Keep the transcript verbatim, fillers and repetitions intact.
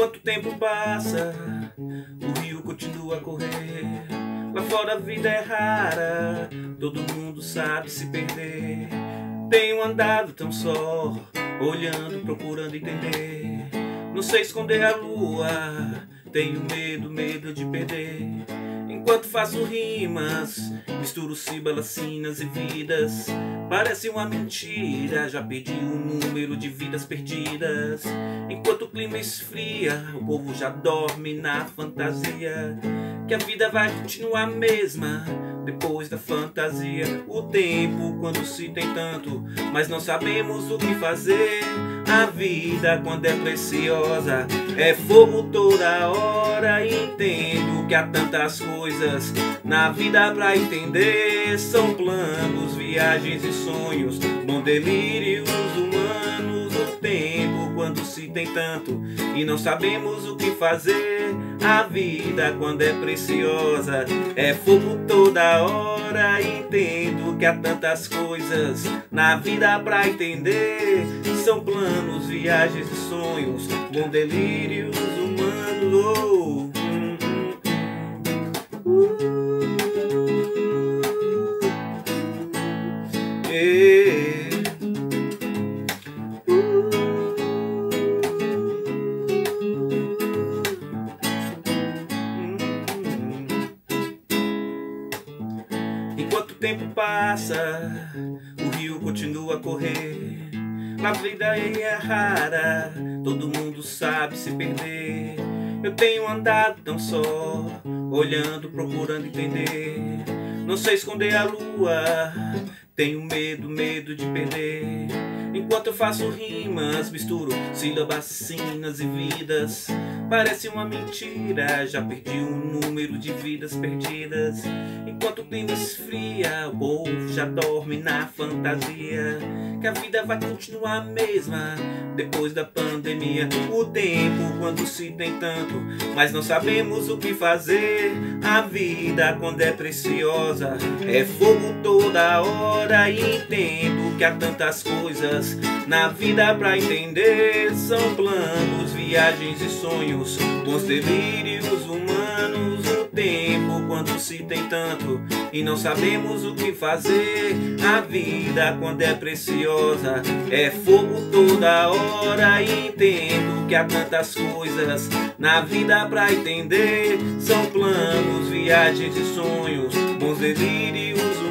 Enquanto o tempo passa, o rio continua a correr. Lá fora a vida é rara, todo mundo sabe se perder. Tenho andado tão só, olhando, procurando entender. Não sei esconder a lua, tenho medo, medo de perder. Enquanto faço rimas, misturo sílabas, sinas e vidas. Parece uma mentira, já perdi o número de vidas perdidas. Enquanto o clima esfria, o povo já dorme na fantasia que a vida vai continuar a mesma depois da fantasia. O tempo, quando se tem tanto, mas não sabemos o que fazer. A vida, quando é preciosa, é fogo toda hora. Entendo que há tantas coisas na vida pra entender. São planos, viagens e sonhos, bom delírios humanos. O tempo, quando se tem tanto e não sabemos o que fazer. A vida, quando é preciosa, é fogo toda hora. Entendo que há tantas coisas na vida pra entender. São planos, viagens e sonhos, bom delírios humanos. Oh, hum, hum, hum. Uh, yeah. Enquanto o tempo passa, o rio continua a correr. A vida é rara, todo mundo sabe se perder. Eu tenho andado tão só, olhando, procurando entender. Não sei esconder a lua, tenho medo, medo de perder. Enquanto eu faço rimas, misturo sílabas, sinas e vidas. Parece uma mentira, já perdi o número de vidas perdidas. Enquanto o clima esfria, o povo já dorme na fantasia que a vida vai continuar a mesma depois da pandemia. O tempo, quando se tem tanto, mas não sabemos o que fazer. A vida, quando é preciosa, é fogo toda hora. E entendo que há tantas coisas na vida pra entender. São planos, viagens e sonhos, bons delírios humanos. O tempo, quando se tem tanto e não sabemos o que fazer. A vida, quando é preciosa, é fogo toda hora. E entendo que há tantas coisas na vida pra entender. São planos, viagens e sonhos, bons delírios